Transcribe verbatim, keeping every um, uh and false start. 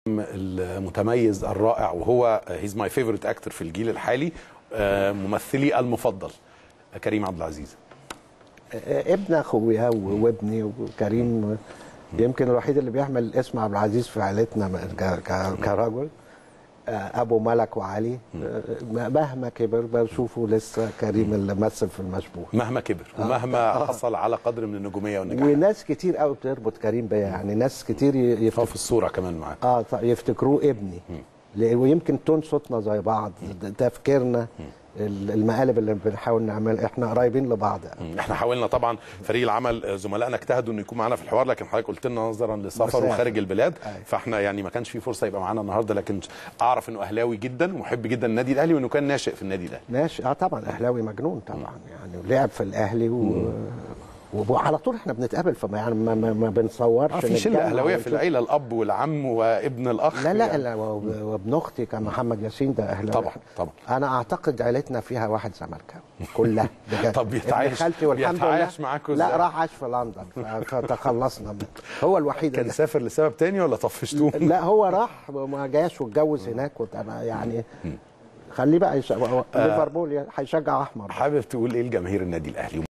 المتميز الرائع وهو هيز ماي فيفورت اكتر في الجيل الحالي، ممثلي المفضل كريم عبد العزيز. ابن اخويا وابني وكريم يمكن الوحيد اللي بيحمل اسم عبد العزيز في عائلتنا كرجل. ابو ملك وعلي مهما كبر بشوفه لسه كريم اللي مثل في المشبوه مهما كبر ومهما آه. حصل على قدر من النجوميه والنجاح. وناس كتير قوي بتربط كريم بيا، يعني ناس كتير يفتكروا في الصوره كمان معاه اه يفتكروه ابني، ويمكن تون صوتنا زي بعض، تفكيرنا، المقالب اللي بنحاول نعمل احنا قريبين لبعض. احنا حاولنا طبعا فريق العمل زملائنا اجتهدوا انه يكون معانا في الحوار، لكن حضرتك قلت لنا نظرا للسفر وخارج البلاد أي. فاحنا يعني ما كانش في فرصه يبقى معانا النهارده، لكن اعرف انه اهلاوي جدا ومحب جدا النادي الاهلي وانه كان ناشئ في النادي الاهلي. ناشئ اه طبعا، اهلاوي مجنون طبعا يعني، لعب في الاهلي و... وعلى طول احنا بنتقابل، فما يعني ما, ما, ما بنصورش. آه في شله اهلاويه في العيله، الاب والعم وابن الاخ. لا لا, يعني. لا وابن اختي كان محمد ياسين ده اهلاوي طبعا طبعا. انا اعتقد عيلتنا فيها واحد زملكاوي كلها بجد. طب بيتعايش خالتي والحمد بيتعايش معاكم ازاي؟ لا راح عاش في لندن فتخلصنا منه، هو الوحيد. كان سافر لسبب تاني ولا طفشتوه؟ لا هو راح ما جاش واتجوز هناك، وانا يعني خليه بقى يش... ليفربول هيشجع احمر. حابب تقول ايه لجماهير النادي الاهلي؟